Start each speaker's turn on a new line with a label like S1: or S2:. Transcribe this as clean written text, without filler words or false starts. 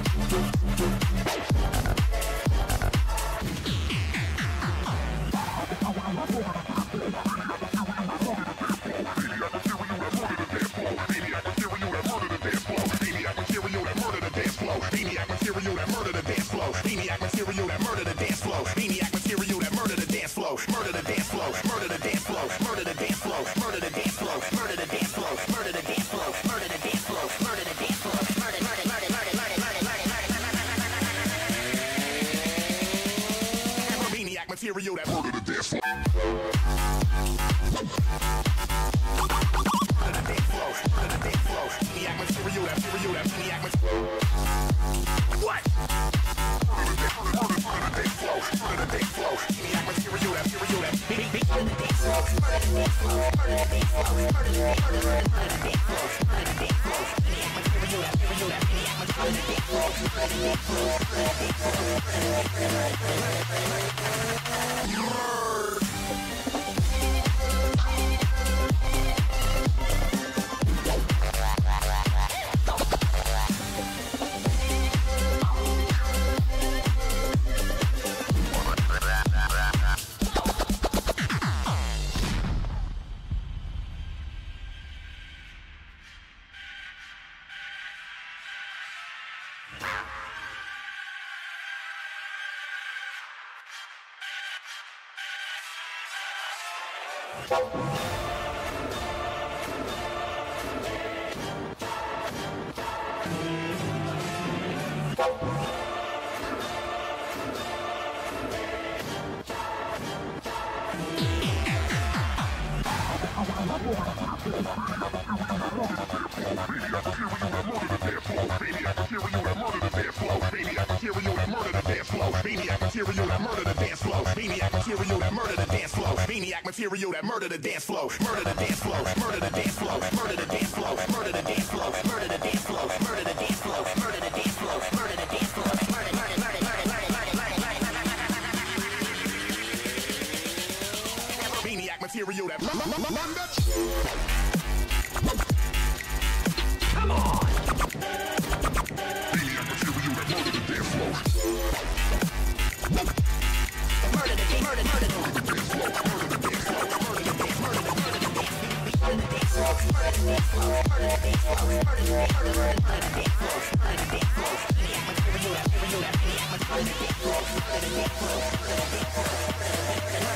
S1: Material that murder the dance floor. Murder the dance floor. Murder the dance floor. Maniac material that maniac material. What? Murder the dance floor. Murder the dance floor. Maniac material that murder the dance floor. Murder the dance floor. Murder the dance floor. Murder the dance floor. Murder the dance floor. Murder the dance floor. Maniac material that maniac material. Murder the dance floor. Murder the dance floor. Murder the dance floor. Maniac material that murder the dance floor. Murder the dance floor. Murder the dance floor. Murder the dance floor. Murder the dance floor. Murder the dance floor. Murder the dance floor. Murder the dance floor. Murder the dance floor. Murder maniac material that come on. Maniac material that murder the dance floor. Murder the dance, murder the dance floor. Murder the dance floor. Murder the dance floor. Murder the dance, murder the dance floor. Murder the dance floor. Murder the dance floor. Murder the dance floor. Murder the dance floor. Murder the dance floor. Murder the dance floor. Maniac material that maniac material that murder the dance floor. Murder the dance floor. Murder the dance floor.